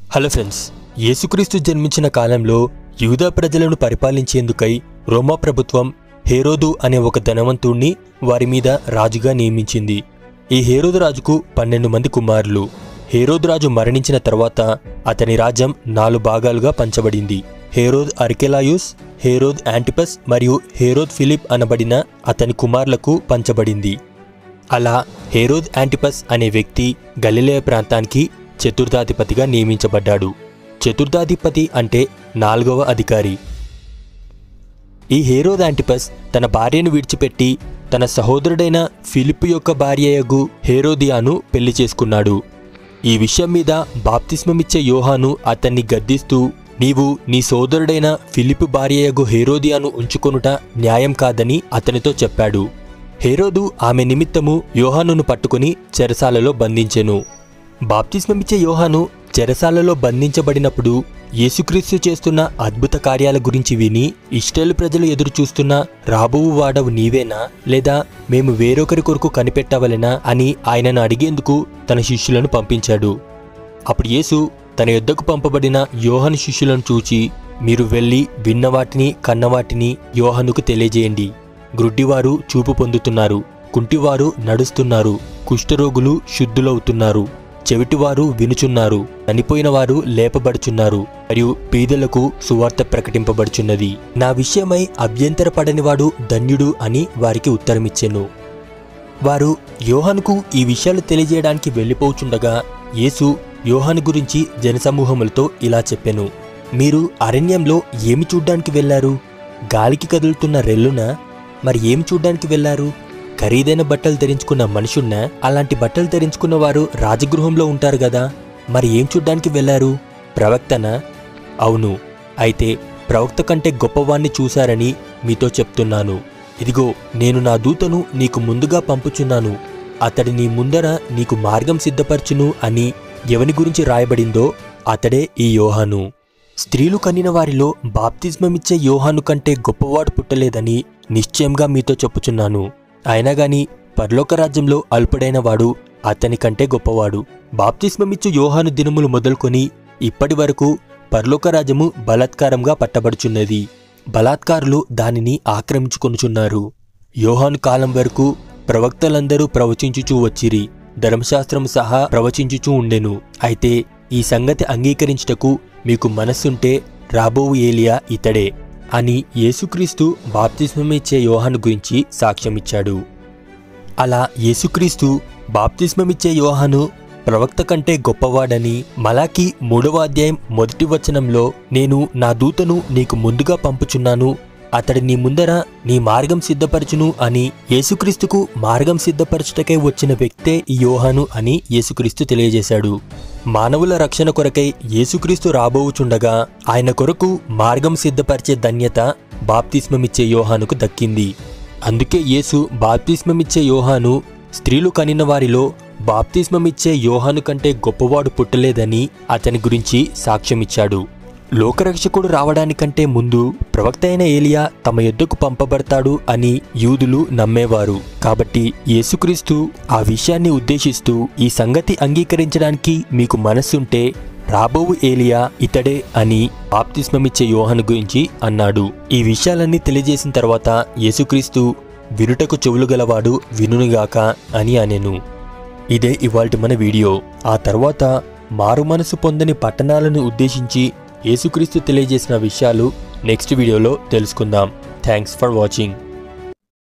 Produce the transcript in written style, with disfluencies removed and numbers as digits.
Hello friends, యేసుక్రీస్తు జన్మించిన కాలంలో యూదా ప్రజలను పరిపాలించేందుకై రోమా ప్రభుత్వం హేరోదు అనే ఒక ధనవంతుణ్ణి వారి మీద రాజుగా నియమించింది. ఈ హేరోదు రాజుకు 12 మంది కుమారులు. హేరోదు రాజు మరణించిన తర్వాత అతని రాజ్యం 4 భాగాలుగా పంచబడింది. హేరోద్ అర్కెలాయుస్, హేరోద్ యాంటిపస్ మరియు హేరోద్ ఫిలిప్ అనబడిన అతని కుమారులకు పంచబడింది. అలా హేరోద్ యాంటిపస్ అనే వ్యక్తి గలిలయ ప్రాంతానికి చతుర్థాధిపతిగా నియమించబడ్డాడు. చతుర్థాధిపతి అంటే 4వ అధికారి. ఈ హేరోద్ యాంటిపస్ తన భార్యను విడిచిపెట్టి తన సహోదరుడైన ఫిలిప్పు యొక్క భార్యయగు హేరోదియాను పెళ్లి చేసుకున్నాడు. ఈ విషయం మీద బాప్తిస్మమిచ్చే యోహాను అతన్ని గద్దిస్తూ, నీవు నీ సోదరుడైన ఫిలిప్పు భార్యయగు హేరోదియాను ఉంచుకొనుట న్యాయం కాదని అతనితో చెప్పాడు. హేరోదు ఆమె నిమిత్తము యోహానును పట్టుకుని చెరసాలలో బంధించెను. బాప్తిస్మమిచ్చే యోహాను చెరసాలలో బంధించబడినప్పుడు యేసుక్రీస్తు చేస్తున్న అద్భుత కార్యాల గురించి విని ఇశ్రాయేలు ప్రజలు ఎదురుచూస్తున్న రాబోవు వాడవు నీవేనా, లేదా మేము వేరొకరి కొరకు కనిపెట్టవలెనా అని ఆయనను అడిగేందుకు తన శిష్యులను పంపించాడు. అప్పుడు యేసు తన యొద్దకు పంపబడిన యోహాను శిష్యులను చూచి, మీరు వెళ్ళి విన్నవాటిని కన్నవాటిని యోహానుకు తెలియజేయండి. గ్రుడ్డివారు చూపు పొందుతున్నారు, కుంటివారు నడుస్తున్నారు, కుష్ఠరోగులు శుద్ధులవుతున్నారు, చెవిటివారు వినుచున్నారు, చనిపోయిన వారు లేపబడుచున్నారు, మరియు పీదలకు సువార్త ప్రకటింపబడుచున్నది. నా విషయమై అభ్యంతరపడనివాడు ధన్యుడు అని వారికి ఉత్తరమిచ్చెను. వారు యోహానుకు ఈ విషయాలు తెలియజేయడానికి వెళ్ళిపోచుండగా యేసు యోహాను గురించి జనసమూహములతో ఇలా చెప్పెను, మీరు అరణ్యంలో ఏమి చూడ్డానికి వెళ్లారు? గాలికి కదులుతున్న రెల్లునా? మరి ఏమి చూడ్డానికి వెళ్లారు? ఖరీదైన బట్టలు ధరించుకున్న మనుషున్నా? అలాంటి బట్టలు ధరించుకున్న వారు రాజగృహంలో ఉంటారు గదా. మరి ఏం చూడ్డానికి వెళ్లారు? ప్రవక్తనా? అవును, అయితే ప్రవక్త కంటే గొప్పవాణ్ణి చూశారని మీతో చెప్తున్నాను. ఇదిగో, నేను నా దూతను నీకు ముందుగా పంపుచున్నాను, అతడి నీ ముందర నీకు మార్గం సిద్ధపరచును అని ఎవని గురించి రాయబడిందో అతడే ఈ యోహాను. స్త్రీలు కనిన వారిలో బాప్తిస్మమిచ్చే యోహాను కంటే గొప్పవాడు పుట్టలేదని నిశ్చయంగా మీతో చెప్పుచున్నాను. అయినా గాని పరలోక రాజ్యంలో అల్పుడైన వాడు అతని కంటే గొప్పవాడు. బాప్తిస్మమిచ్చు యోహాను దినములు మొదలుకొని ఇప్పటి వరకు పరలోక రాజ్యము బలాత్కారంగా పట్టబడుచున్నది. బలాత్కారులు దానిని ఆక్రమించుకొనుచున్నారు. యోహాను కాలం వరకు ప్రవక్తలందరూ ప్రవచించుచూ వచ్చిరి, ధర్మశాస్త్రము సహా ప్రవచించుచూ ఉండెను. అయితే ఈ సంగతి అంగీకరించుటకు మీకు మనస్సుంటే రాబోవు ఏలియా ఇతడే అని యేసుక్రీస్తు బాప్తిస్మమిచ్చే యోహాను గురించి సాక్ష్యమిచ్చాడు. అలా యేసుక్రీస్తు బాప్తిస్మమిచ్చే యోహాను ప్రవక్త కంటే గొప్పవాడని మలాకి 3వ అధ్యాయం 1వ వచనంలో, నేను నా దూతను నీకు ముందుగా పంపుచున్నాను, అతడి నీ ముందర నీ మార్గం సిద్ధపరచును అని యేసుక్రీస్తుకు మార్గం సిద్ధపరచుటకై వచ్చిన వ్యక్తే ఈ యోహాను అని యేసుక్రీస్తు తెలియజేశాడు. మానవుల రక్షణ కొరకై యేసుక్రీస్తు రాబోవుచుండగా ఆయన కొరకు మార్గం సిద్ధపరిచే ధన్యత బాప్తిస్మమిచ్చే యోహానుకు దక్కింది. అందుకే యేసు బాప్తిస్మమిచ్చే యోహాను స్త్రీలు కనిన వారిలో బాప్తిస్మమిచ్చే యోహాను కంటే గొప్పవాడు పుట్టలేదని అతని గురించి సాక్ష్యమిచ్చాడు. లోకరక్షకుడు రావడానికంటే ముందు ప్రవక్త అయిన ఏలియా తమ యొద్దకు పంపబడతాడు అని యూదులు నమ్మేవారు. కాబట్టి యేసుక్రీస్తు ఆ విషయాన్ని ఉద్దేశిస్తూ, ఈ సంగతి అంగీకరించడానికి మీకు మనస్సుంటే రాబోవు ఏలియా ఇతడే అని బాప్తిస్మమిచ్చే యోహాను గురించి అన్నాడు. ఈ విషయాలన్నీ తెలియజేసిన తర్వాత యేసుక్రీస్తు, వినుటకు చెవులు గలవాడు వినుగాక అని అనెను. ఇదే ఇవాల్టి మన వీడియో. ఆ తర్వాత మారు మనసు పొందని పట్టణాలను ఉద్దేశించి యేసుక్రీస్తు తెలియజేసిన విషయాలు నెక్స్ట్ వీడియోలో తెలుసుకుందాం. Thanks for watching.